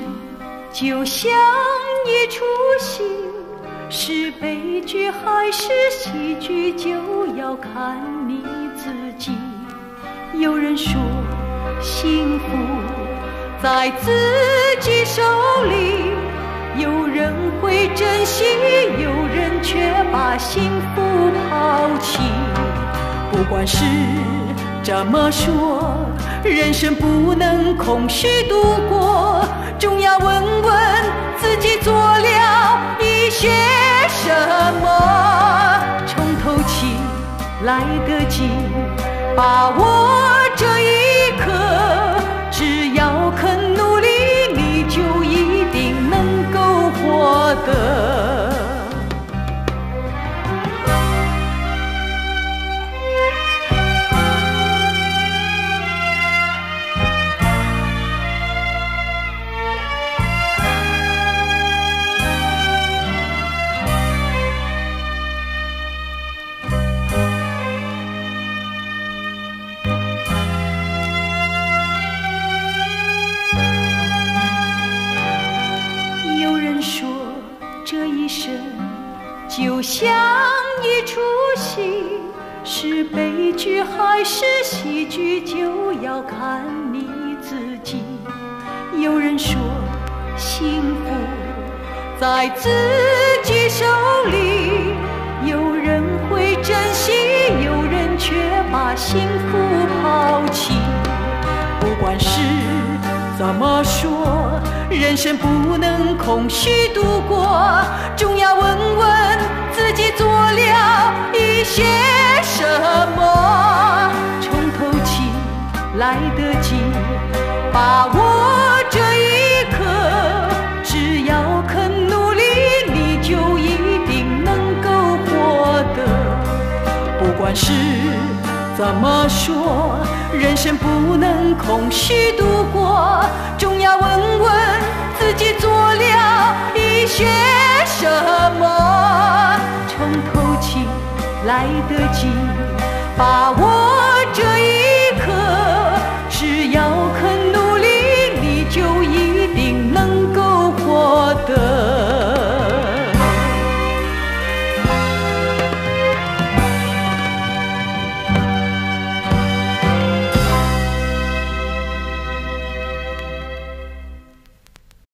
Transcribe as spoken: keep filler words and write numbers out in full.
就像一出戏，是悲剧还是喜剧，就要看你自己。有人说幸福在自己手里，有人会珍惜，有人却把幸福抛弃。不管是这么说，人生不能空虚度过，总要问问自己做了一些什么。从头起来得及，把握这一刻，只要肯努力，你就一定能够获得。就像一出戏，是悲剧还是喜剧，就要看你自己。有人说幸福在自己手里，有人会珍惜，有人却把幸福抛弃。不管是怎么说，人生不能空虚度过，总要问问自己做了一些什么。从头起来得及，把握这一刻，只要肯努力，你就一定能够获得。不管是怎么说，人生不能空虚度过，总要问问自己做了一些什么。从头起来得及，把握